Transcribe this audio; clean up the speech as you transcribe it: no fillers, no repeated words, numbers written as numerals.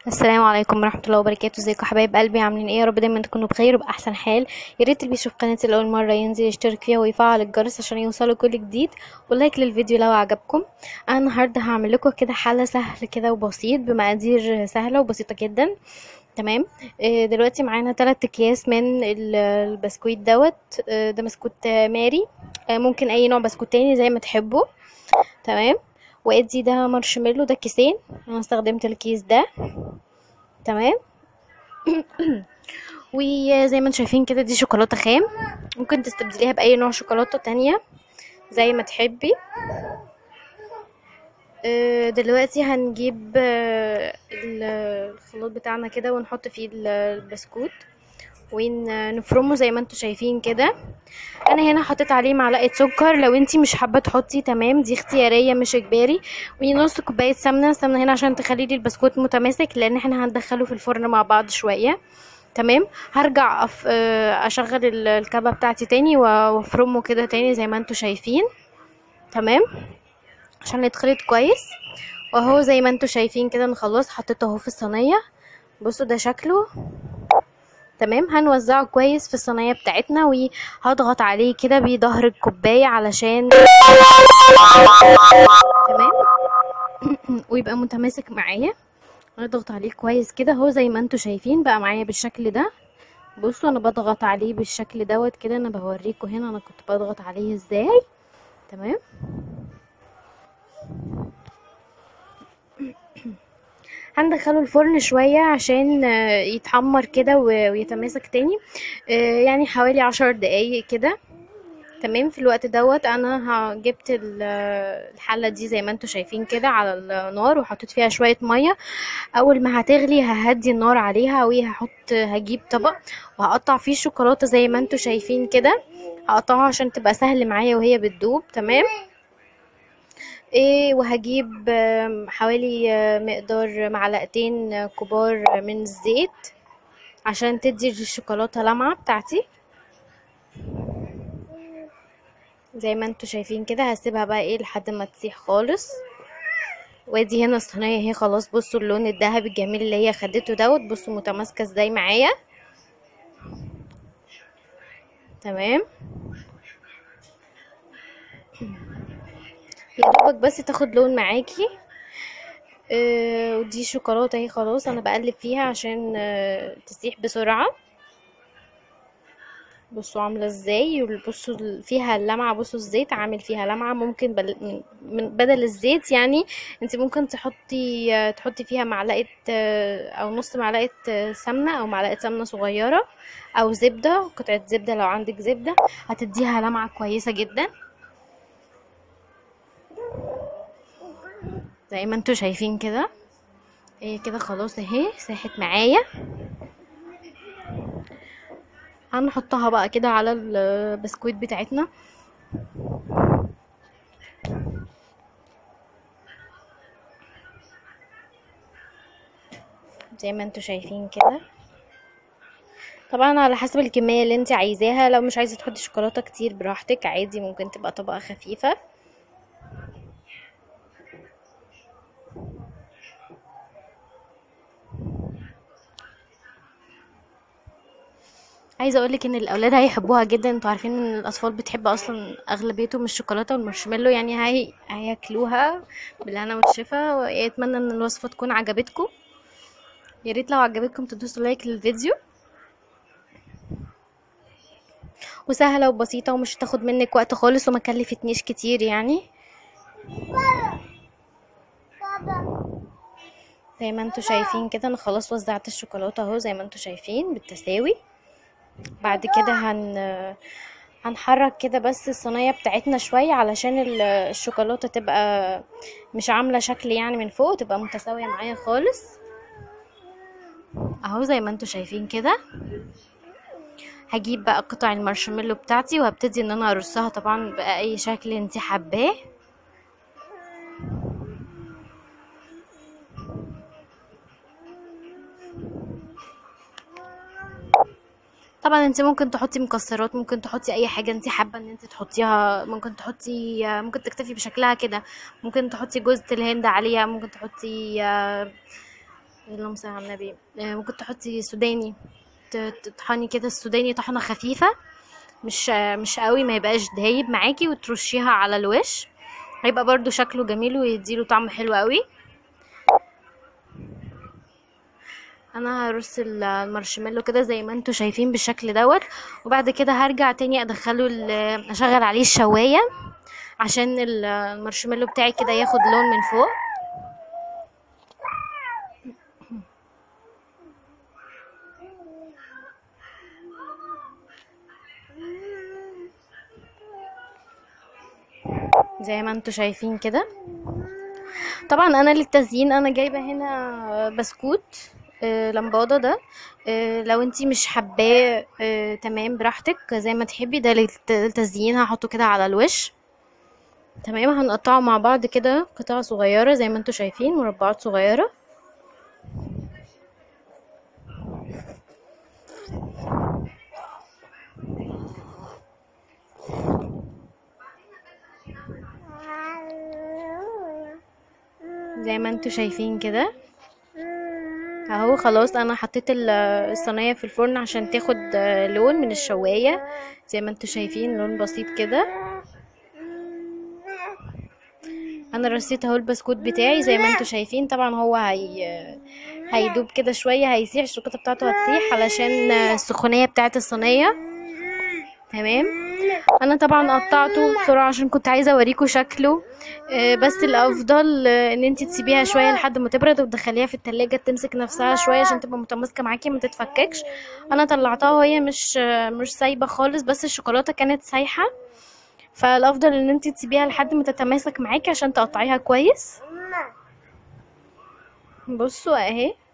السلام عليكم ورحمة الله وبركاته. ازيكم حبايب قلبي؟ عاملين ايه؟ يا رب دايما تكونوا بخير وبأحسن حال. يا ريت اللي بيشوف قناتي لأول مرة ينزل يشترك فيها ويفعل الجرس عشان يوصله كل جديد، ولايك للفيديو لو عجبكم. انا النهارده هعمل لكم كده حلة سهل كده وبسيط بمقادير سهلة وبسيطة جدا. تمام. دلوقتي معانا 3 اكياس من البسكويت دوت. ده بسكوت ماري. ممكن اي نوع بسكوت تاني زي ما تحبوا. تمام. وادي ده مارشميلو، ده كيسين. انا استخدمت الكيس ده. تمام. وزي ما انتم شايفين كده دي شوكولاته خام، ممكن تستبدليها باي نوع شوكولاته تانية زي ما تحبي. دلوقتي هنجيب الخلاط بتاعنا كده ونحط فيه البسكوت ونفرمه زي ما انتم شايفين كده. انا هنا حطيت عليه معلقه سكر، لو انتي مش حابه تحطي تمام، دي اختياريه مش اجباري. ونص كوبايه سمنه هنا عشان تخلي لي البسكوت متماسك، لان احنا هندخله في الفرن مع بعض شويه. تمام. هرجع اشغل الكبه بتاعتي تاني وافرمه كده تاني زي ما انتم شايفين. تمام، عشان يتخلط كويس. وهو زي ما انتم شايفين كده انا خلاص حطيته اهو في الصينيه. بصوا ده شكله. تمام. هنوزعه كويس في الصينيه بتاعتنا، وهضغط عليه كده بظهر الكوبايه علشان تمام ويبقى متماسك معايا. هنضغط عليه كويس كده اهو زي ما انتم شايفين بقى معايا بالشكل ده. بصوا انا بضغط عليه بالشكل دوت كده، انا بوريكم هنا انا كنت بضغط عليه ازاي. تمام. هندخله الفرن شوية عشان يتحمر كده ويتماسك تاني. يعني حوالي 10 دقايق كده. تمام. في الوقت دوت انا جبت الحلة دي زي ما انتم شايفين كده على النار، وحطيت فيها شوية مية. اول ما هتغلي ههدي النار عليها، هجيب طبق وهقطع فيه الشوكولاتة زي ما انتم شايفين كده. هقطعها عشان تبقى سهل معايا وهي بتدوب. تمام. وهجيب حوالي مقدار معلقتين كبار من الزيت عشان تدي الشوكولاتة لمعة بتاعتي زي ما انتوا شايفين كده. هسيبها بقى لحد ما تسيح خالص. وادي هنا الصينيه اهي خلاص. بصوا اللون الذهبي الجميل اللي هي خدته دوت. بصوا متماسكه ازاي معايا. تمام. يا دوبك بس تاخد لون معاكي. ودي شوكولاته اهي خلاص انا بقلب فيها عشان تسيح بسرعه. بصوا عامله ازاي. بصوا فيها اللمعه. بصوا الزيت عامل فيها لمعه. ممكن بدل الزيت يعني انت ممكن تحطي فيها معلقه او نص معلقه سمنه، او معلقه سمنه صغيره، او زبده، قطعه زبده لو عندك زبده هتديها لمعه كويسه جدا زي ما انتوا شايفين كده. هي كده خلاص اهي ساحت معايا. هنحطها بقى كده على البسكويت بتاعتنا. زي ما انتوا شايفين كده. طبعا على حسب الكمية اللي انت عايزاها، لو مش عايزة تحطي شوكولاتة كتير براحتك عادي، ممكن تبقى طبقة خفيفة. عايزه اقولك ان الاولاد هيحبوها جدا. انتوا عارفين ان الاطفال بتحب اصلا اغلبيتهم الشوكولاته والمارشميلو، يعني هياكلوها بالهنا والشفا. اتمنى ان الوصفه تكون عجبتكم. يا ريت لو عجبتكم تدوسوا لايك للفيديو. وسهله وبسيطه ومش هتاخد منك وقت خالص وما كلفتنيش كتير يعني. زي ما انتوا شايفين كده انا خلاص وزعت الشوكولاته اهو زي ما انتوا شايفين بالتساوي. بعد كده هنحرك كده بس الصينيه بتاعتنا شويه علشان الشوكولاته تبقى مش عامله شكل يعني من فوق، تبقى متساويه معايا خالص اهو زي ما انتوا شايفين كده. هجيب بقى قطع المارشميلو بتاعتي وهبتدي ان انا ارصها طبعا باي شكل انت حباه. طبعا انت ممكن تحطي مكسرات، ممكن تحطي اي حاجه انت حابه ان انت تحطيها. ممكن تكتفي بشكلها كده. ممكن تحطي جوز الهند عليها، ممكن تحطي اللهم صل على النبي. ممكن تحطي سوداني، تطحني كده السوداني طحنة خفيفة، مش قوي، ما يبقاش دايب معاكي، وترشيها على الوش، هيبقى برضو شكله جميل ويديله طعم حلو قوي. انا هرص المارشميلو كده زي ما انتوا شايفين بالشكل دوت، وبعد كده هرجع تاني ادخله اشغل عليه الشوايه عشان المارشميلو بتاعي كده ياخد لون من فوق. زي ما انتوا شايفين كده. طبعا انا للتزيين انا جايبه هنا بسكوت لمبادة ده. لو انتي مش حباه تمام براحتك زي ما تحبي، ده للتزيين هحطه كده على الوش. تمام، هنقطعه مع بعض كده قطع صغيرة زي ما انتوا شايفين، مربعات صغيرة. زي ما انتوا شايفين كده اهو. خلاص انا حطيت الصينيه في الفرن عشان تاخد لون من الشوايه زي ما انتوا شايفين، لون بسيط كده. انا رصيت اهو البسكوت بتاعي زي ما انتوا شايفين. طبعا هو هيدوب كده شويه، هيسيح، الشوكولاته بتاعته هتسيح علشان السخونيه بتاعه الصينيه. تمام. انا طبعا قطعته بسرعه عشان كنت عايزه اوريكم شكله، بس الافضل ان انت تسيبيها شويه لحد ما تبرد وتدخليها في التلاجة تمسك نفسها شويه عشان تبقى متماسكه معاكي ما تتفككش. انا طلعتها وهي مش سايبه خالص، بس الشوكولاته كانت سايحه، فالافضل ان انت تسيبيها لحد ما تتماسك معاكي عشان تقطعيها كويس. بصوا اهي